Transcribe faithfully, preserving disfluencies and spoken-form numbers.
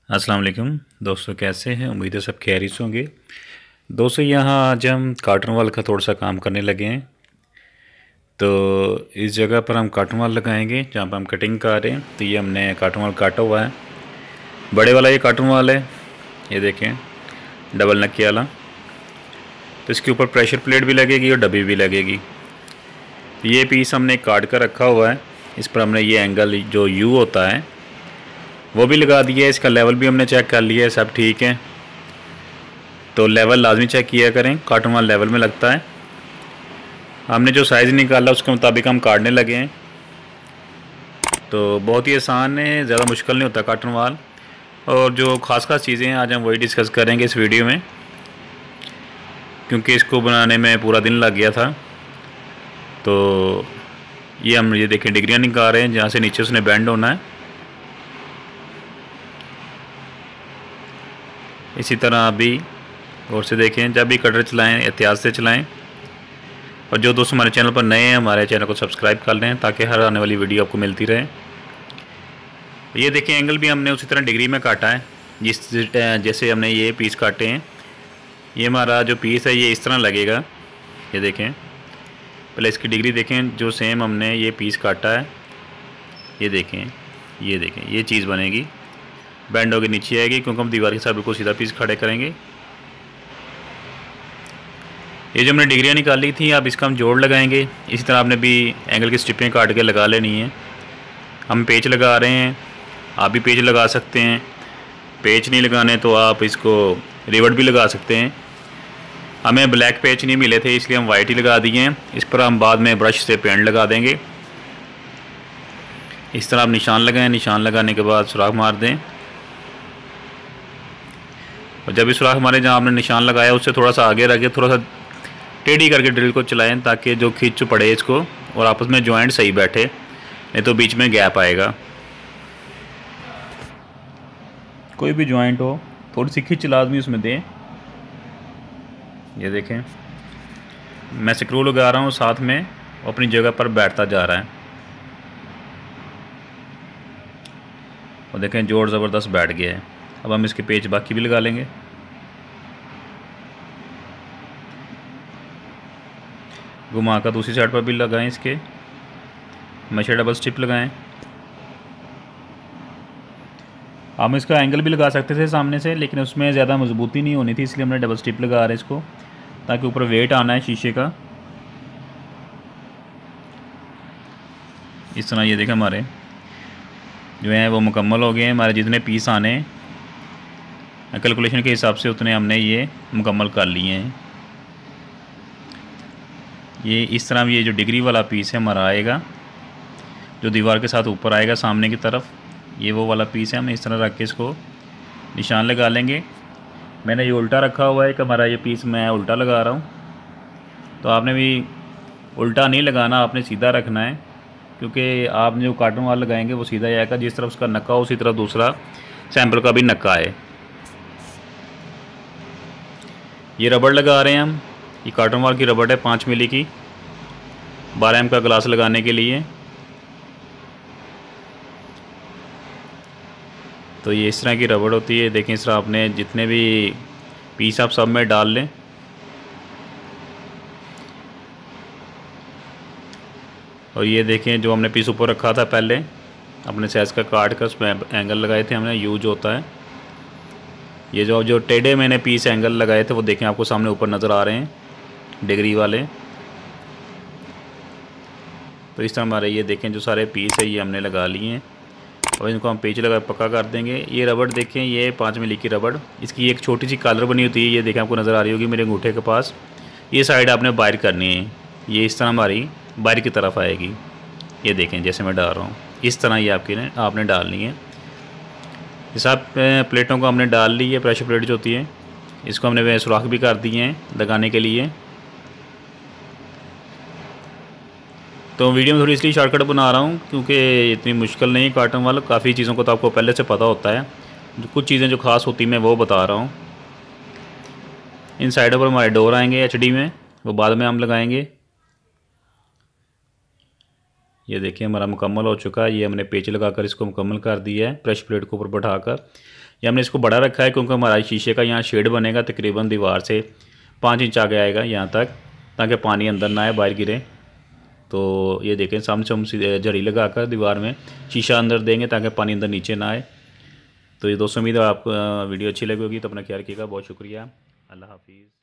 अस्सलाम वालेकुम दोस्तों, कैसे हैं? उम्मीद है सब खैरियत से होंगे। दोस्तों, यहाँ आज हम कार्टन वॉल का थोड़ा सा काम करने लगे हैं। तो इस जगह पर हम कार्टन वॉल लगाएंगे जहाँ पर हम कटिंग कर रहे हैं। तो ये हमने कार्टन वॉल काटा हुआ है, बड़े वाला ये कार्टन वॉल है। ये देखें, डबल नक्की वाला। तो इसके ऊपर प्रेशर प्लेट भी लगेगी और डब्बी भी लगेगी। तो ये पीस हमने काट कर रखा हुआ है। इस पर हमने ये एंगल जो यू होता है वो भी लगा दिया है। इसका लेवल भी हमने चेक कर लिया है, सब ठीक है। तो लेवल लाजमी चेक किया करें, कार्टन वाल लेवल में लगता है। हमने जो साइज़ निकाला उसके मुताबिक हम काटने लगे हैं। तो बहुत ही आसान है, ज़्यादा मुश्किल नहीं होता कार्टन वाल। और जो ख़ास ख़ास चीज़ें हैं आज हम वही डिस्कस करेंगे इस वीडियो में, क्योंकि इसको बनाने में पूरा दिन लग गया था। तो ये हम ये देखें डिग्रियाँ निकाल रहे हैं जहाँ से नीचे उसने बेंड होना है। इसी तरह अभी और से देखें, जब भी कटर चलाएं एहतियात से चलाएं। और जो दोस्त हमारे चैनल पर नए हैं, हमारे चैनल को सब्सक्राइब कर लें ताकि हर आने वाली वीडियो आपको मिलती रहे। ये देखें, एंगल भी हमने उसी तरह डिग्री में काटा है जिस जैसे हमने ये पीस काटे हैं। ये हमारा जो पीस है ये इस तरह लगेगा। ये देखें, पहले इसकी डिग्री देखें जो सेम हमने ये पीस काटा है। ये देखें, ये देखें, ये चीज़ बनेगी, बैंड होकर नीचे आएगी क्योंकि हम दीवार के साथ बिल्कुल सीधा पीस खड़े करेंगे। ये जो हमने डिग्रियाँ निकाली थी, अब इसका हम जोड़ लगाएंगे। इसी तरह आपने भी एंगल की स्ट्रिपें काट के लगा लेनी है। हम पेच लगा रहे हैं, आप भी पेच लगा सकते हैं। पेच नहीं लगाने तो आप इसको रिवट भी लगा सकते हैं। हमें ब्लैक पेच नहीं मिले थे इसलिए हम वाइट ही लगा दिए हैं। इस पर हम बाद में ब्रश से पेंट लगा देंगे। इस तरह आप निशान लगाएं, निशान लगाने के बाद सुराख मार दें। और जब भी सुराख हमारे जहाँ आपने निशान लगाया उससे थोड़ा सा आगे रख के थोड़ा सा टेढ़ी करके ड्रिल को चलाएं ताकि जो खींच पड़े इसको और आपस में जॉइंट सही बैठे, नहीं तो बीच में गैप आएगा। कोई भी जॉइंट हो थोड़ी सी खींच लाजमी उसमें दें। ये देखें, मैं स्क्रू लगा रहा हूँ साथ में, अपनी जगह पर बैठता जा रहा है। और देखें जोड़ ज़बरदस्त बैठ गया है। अब हम इसके पेच बाकी भी लगा लेंगे। घुमा कर दूसरी साइड पर भी लगाएं, इसके हमेशा डबल स्टिप लगाएं। हम इसका एंगल भी लगा सकते थे सामने से, लेकिन उसमें ज़्यादा मजबूती नहीं होनी थी इसलिए हमने डबल स्टिप लगा रहे हैं इसको, ताकि ऊपर वेट आना है शीशे का। इस तरह ये देखें, हमारे जो हैं वो मुकम्मल हो गए हैं। हमारे जितने पीस आने कैलकुलेशन के हिसाब से उतने हमने ये मुकम्मल कर लिए हैं। ये इस तरह ये जो डिग्री वाला पीस है हमारा आएगा, जो दीवार के साथ ऊपर आएगा सामने की तरफ, ये वो वाला पीस है। हम इस तरह रख के इसको निशान लगा लेंगे। मैंने ये उल्टा रखा हुआ है कि हमारा ये पीस मैं उल्टा लगा रहा हूँ। तो आपने भी उल्टा नहीं लगाना, आपने सीधा रखना है, क्योंकि आप जो कार्टन वाल लगाएंगे वो सीधा आएगा। जिस तरफ उसका नक्का हो उसी तरफ दूसरा सैंपल का भी नक्का है। ये रबड़ लगा रहे हैं हम। ये कार्टन वाल की रबड़ है, पाँच मिली की, बारह एम का ग्लास लगाने के लिए। तो ये इस तरह की रबड़ होती है। देखें, इस तरह आपने जितने भी पीस आप सब में डाल लें। और ये देखें, जो हमने पीस ऊपर रखा था पहले अपने साइज़ का काट कर उसमें एंगल लगाए थे हमने, यूज होता है। ये जो जो टेढ़े मैंने पीस एंगल लगाए थे वो देखें आपको सामने ऊपर नज़र आ रहे हैं, डिग्री वाले। तो इस तरह हमारे ये देखें जो सारे पीस है ये हमने लगा लिए हैं। और इनको हम पेच लगा पक्का कर देंगे। ये रबड़ देखें, ये पाँच मिली की रबड़, इसकी एक छोटी सी कॉलर बनी होती है। ये देखें आपको नज़र आ रही होगी मेरे अंगूठे के पास। ये साइड आपने बाहर करनी है, ये इस तरह हमारी बाहर की तरफ आएगी। ये देखें जैसे मैं डाल रहा हूँ, इस तरह ये आपकी ने आपने डालनी है। ये सब प्लेटों को हमने डाल ली है। प्रेशर प्लेट जो होती है इसको हमने सुराख भी कर दिए हैं लगाने के लिए। तो वीडियो में थोड़ी इसलिए शॉर्टकट बना रहा हूँ क्योंकि इतनी मुश्किल नहीं कार्टन वाला, काफ़ी चीज़ों को तो आपको पहले से पता होता है। जो कुछ चीज़ें जो ख़ास होती मैं वो बता रहा हूँ। इन साइडों पर हमारे डोर आएंगे एचडी में, वो बाद में हम लगाएंगे। ये देखिए हमारा मुकम्मल हो चुका है। ये हमने पेच लगाकर इसको मुकम्मल कर दिया है प्रेशर प्लेट को ऊपर बैठाकर। ये हमने इसको बड़ा रखा है क्योंकि हमारा शीशे का यहाँ शेड बनेगा, तकरीबन दीवार से पाँच इंच आगे आएगा यहाँ तक, ताकि पानी अंदर ना आए, बाहर गिरे। तो ये देखें सामने से हम जड़ी लगाकर दीवार में शीशा अंदर देंगे ताकि पानी अंदर नीचे ना आए। तो ये दोस्तों उम्मीद है आपको वीडियो अच्छी लगी होगी। तो अपना ख्याल रखिएगा। बहुत शुक्रिया। अल्लाह हाफिज़।